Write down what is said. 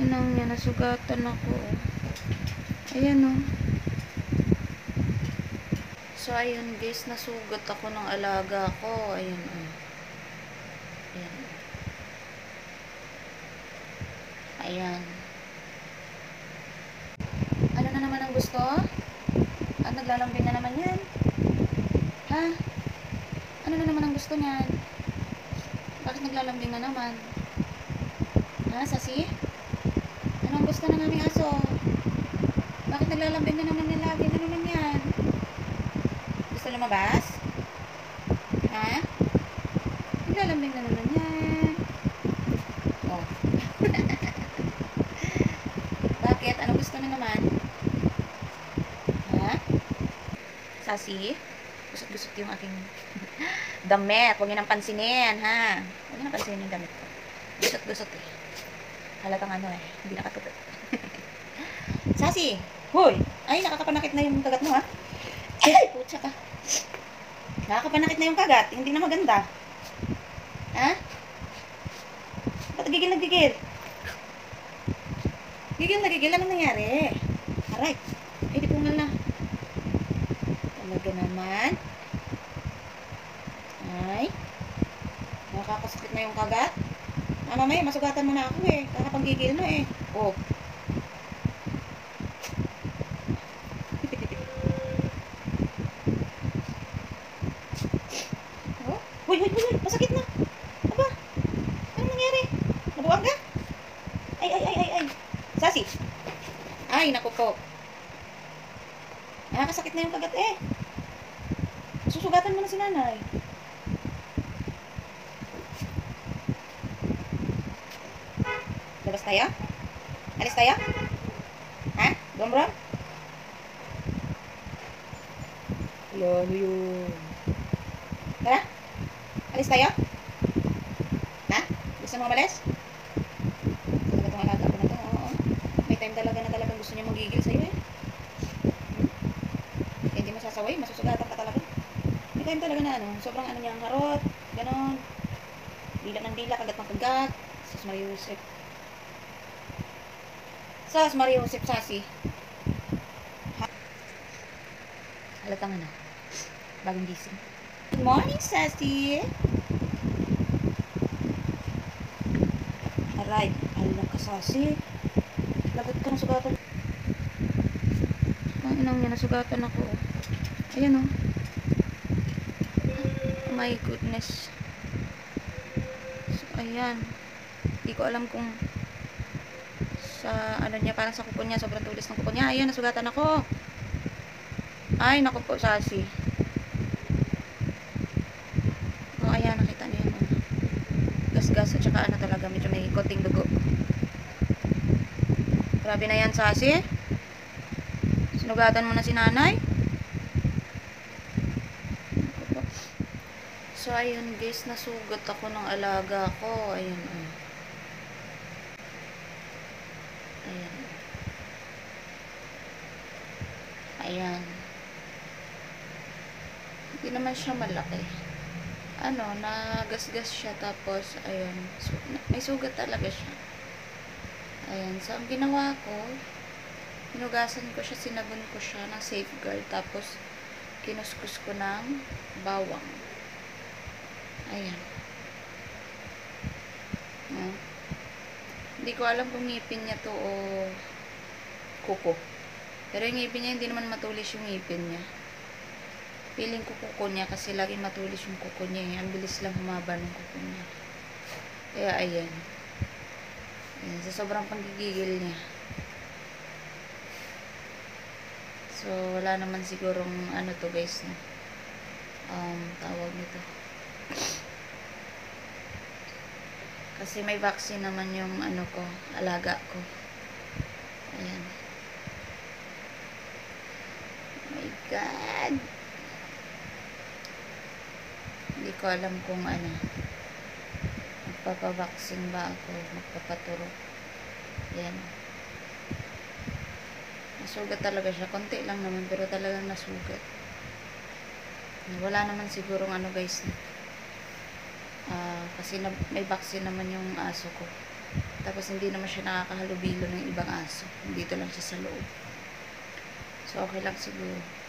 Inang niya, nasugatan ako. Ayan o. So, ayun guys, nasugat ako ng alaga ko. Ayan o. Ayan. Ayan. Ano na naman ang gusto? At naglalambing na naman yan. Ha? Ano na naman ang gusto niyan? Bakit naglalambing na naman? Ha, Sasi? Ano ang gusto ng aming aso? Bakit naglalambing na naman yan lagi? Ano naman yan? Gusto lumabas? Ha? Naglalambing na naman yan. Oh. Bakit? Ano gusto na naman? Ha? Sasi? Gusot-gusot yung aking damit. Huwag niyo nang pansinin, ha? Huwag niyo nang pansinin yung damit ko. Gusot-gusot eh. Halatang ano eh. Hindi nakatupit. Sasi! Hoy! Ay, nakakapanakit na yung kagat mo, ha? Ay, putsa ka. Nakakapanakit na yung kagat. Hindi na maganda. Ha? Ba't gigil na gigil? Gigil na gigil. Anong nangyari? Aray. Ay, di pungal na. Talaga naman. Ay. Nakakasakit na yung kagat. Mamaya, masugatan mo na ako eh. Kakapanggigil mo eh. Oh. Oh. Huy, huy, huy. Masakit na. Aba. Anong nangyari? Nabuwag ka? Ay, ay, ay, ay, ay. Sasi. Ay, naku po. Nakakasakit na yung kagat eh. Susugatan mo na si nanay. Labas tayo? Alis tayo? Ha? Gombro? Yan, yun. Tara? Alis tayo? Ha? Gusto mo umalis? Talaga itong alaga ko na ito. Oo. May time talaga na talagang gusto niya magigil sa'yo eh. Hindi mo sasaway, masusugatan ka talaga. May time talaga na ano, sobrang ano niya ang harot, ganon. Dila ng dila, kagat ng kagat. Sus Maria Josep. Sus Maria Josep, Sasi. Halatang ano, bagong gising. Good morning, Sasi. Aray, alam ka, Sasi. Lagot ka ng sugatan. Ang inang niya, nasugatan ako. Ayan o. Oh my goodness. So, ayan. Hindi ko alam kung sa ano niya, parang sa kuko niya, sobrang tulis ng kuko niya. Ayan, nasugatan ako. Ay, naku po, Sasi. Oh, ayan, nakita niyo yun. Gas-gas at saka ano talaga, medyo may konting dugo. Grabe na yan, Sasi. Sinugatan mo na si nanay. So, ayun guys, nasugat ako ng alaga ko. Ayun, ayun. Ayan. Ayan. Hindi naman siya malaki. Ano, nagasgas siya tapos, ayun. So, may sugat talaga siya. Ayan. So, ang ginawa ko, hinugasan ko siya, sinabon ko siya ng safeguard. Tapos, kinuskus ko ng bawang. Ayan. Ayan. Hindi ko alam kung ngipin niya to o kuko. Pero yung ngipin niya, hindi naman matulis yung ngipin niya. Feeling ko kuko niya kasi laging matulis yung kuko niya. Ang bilis lang humaba ng kuko niya. Kaya ayan. Ayan. Sa sobrang panggigigil niya. So, wala naman sigurong ano to guys. No? Tawag nito. Kasi may vaccine naman yung ano ko, alaga ko. Ayan. Oh my God. Hindi ko alam kung ano. Magpapavaccine ba ako? Magpapaturo. Ayan. Nasugat talaga siya. Konti lang naman, pero talagang nasugat. Wala naman sigurong ano guys. Kasi may vaccine naman yung aso ko. Tapos hindi naman siya nakakahalubilo ng ibang aso. Dito lang siya sa loob. So, okay lang siguro.